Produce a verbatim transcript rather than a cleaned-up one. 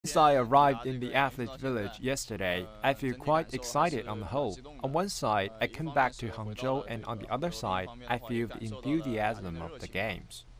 Since I arrived in the athlete village yesterday, I feel quite excited on the whole. On one side, I come back to Hangzhou, and on the other side, I feel the enthusiasm of the games.